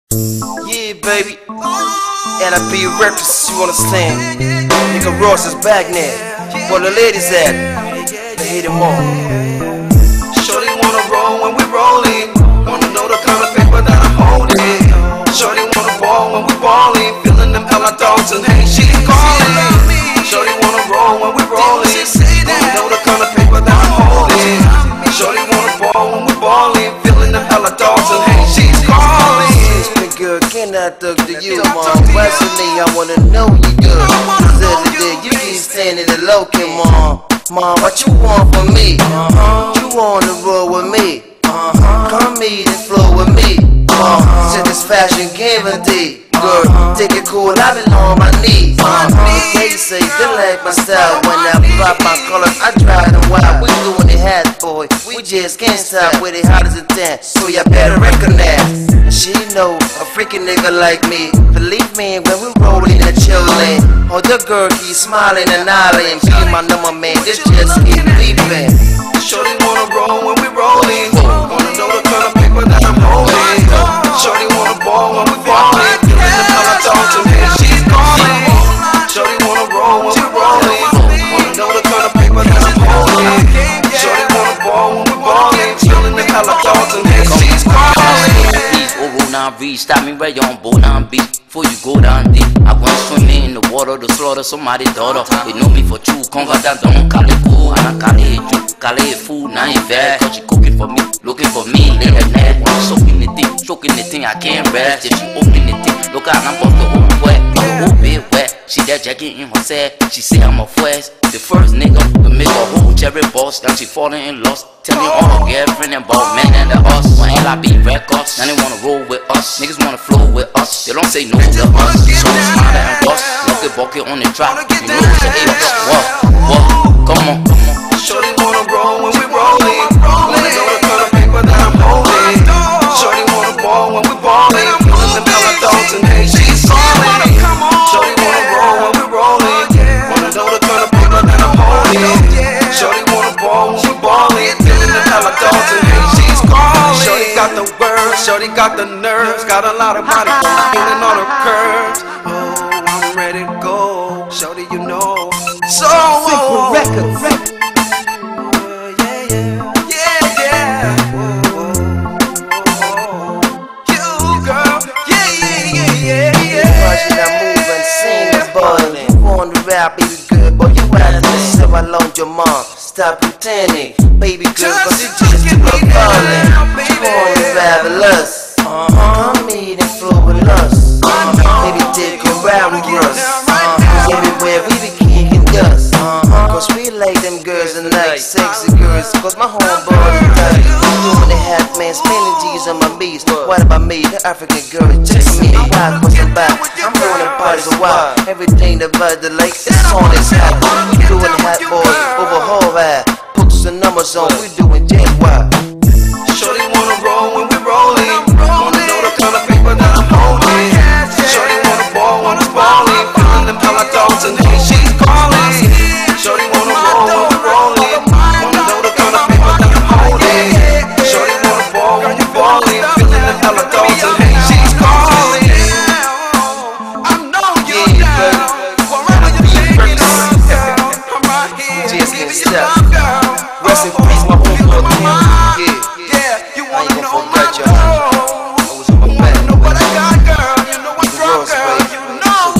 Yeah, baby. And I be reckless, you understand. Nigga Ross is back now. Where the ladies at? They hate him all. Shorty wanna roll when we rollin'. Wanna know the kind of paper that I'm holding. Shorty wanna ball when we ballin'. Feeling them Ella dogs and hey, she's calling. Shorty wanna roll when we rollin'. Wanna know the kind of paper that I'm holding. Shorty wanna ball when we ballin'. Feeling them Ella dogs and hey, she's calling. Girl, can I talk to you, mom? Personally, I wanna know you good. Cause every day you keep standing the low, mom. Mom, what you want from me? You wanna roll with me? Come eat and flow with me. Satisfaction guaranteed. Girl, take it cool, I've been on my knees. They say they like my style. When I pop my colors, I try them wild. We doing it hot, boy. We just can't stop with it hot as a 10. So you better recognize. She know a freaking nigga like me. Believe me, when we rollin' and chillin', oh, the girl keep smiling and nodding. Be my number man, this just keep leaping. Shorty wanna roll when we rollin'. Wanna know the kind of paper that I'm holding. Shorty wanna ball when we ballin'. Feelin' the color dogs and hey, she's calling. Shorty wanna roll when we rollin'. Wanna know the kind of paper that I'm holding. Shorty wanna ball when we ballin'. Feelin' the color dogs and hey, she's calling. Stop me right on Bonan Beach before you go down deep. I went swimming in the water to slaughter somebody's daughter. They know me for true, conga that don't call it cool. And I call it food, now ain't bad. Cause she cooking for me, looking for me, lay her neck. Soaking the thing, choking the thing, I can't rest. If she open the thing, look out, I'm about the whole wet, the whole bit wet. She that jacket in her set, she say I'm a first. The first nigga to make a whole cherry boss. Now she falling in lust. Tell me all her girlfriend about men and the us. When I be records, now they wanna roll with us. Niggas wanna flow with us. They don't say no to us. So it's smarter and bust. Look at bucket on the track. You know it's an what? Come on. Shorty wanna roll when we rollin'. Wanna know the kind of paper that I'm holding. Shorty wanna ball when we ballin'. Feelin' them Ella dogs and hey, she's calling. Shorty wanna roll when we rollin'. Wanna know the kind of paper that I'm holding. Shorty wanna ball when we ballin'. Feelin' them Ella dogs and hey, she's calling. Shorty got the words, shorty got the nerves. Got a lot of body feeling on her curves. Oh, I'm ready to go. Shorty, you know. So record. Baby girl, boy, you out there, so I loaned your mom. Stop pretending, baby girl, cause you just keep up ballin'. You wanna fabulous, come eat and flow with us. Baby, take a ride with us. Everywhere we be kicking dust. Cause we like them girls and like sexy girls. Cause my homeboy is tight. Doing the half man, spending G's on my beats. What about me, the African girl? Check me, why? Cause I'm back. I'm rolling parties a while. Everything about the lake is on its hat. We doing hot boys over whole ride. Put some numbers on, we doing JY. Shorty wanna roll when we rollin'. Wanna know the kind of paper that I'm holding. Shorty wanna ball when it's ballin'. Feelin' them Ella dogs and hey, she's calling. Shorty wanna roll when we rollin'. Wanna know the kind of paper that I'm holding. Shorty wanna ball when we ballin'. Feelin' them Ella dogs and hey, she's calling. I know you're down. Wherever you're shaking up, girl, I'm right here. Just can't stop. Rest in peace, my homeboy. Yeah, you wanna know my girl. You wanna know what I got, girl. You know what's wrong, girl. You know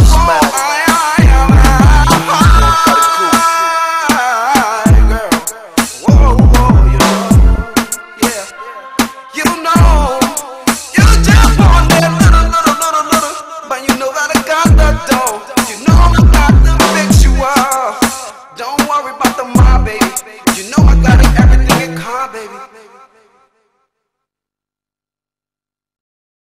you know, you jump on that little, but you know that I got that dough. You know I got to fix you up. Don't worry about the mob, baby.